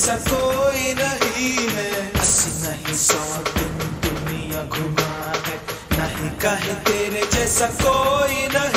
जैसा कोई नहीं है। 80 नहीं 100 दिन दुनिया घुमा है, नहीं कहे तेरे जैसा कोई नहीं।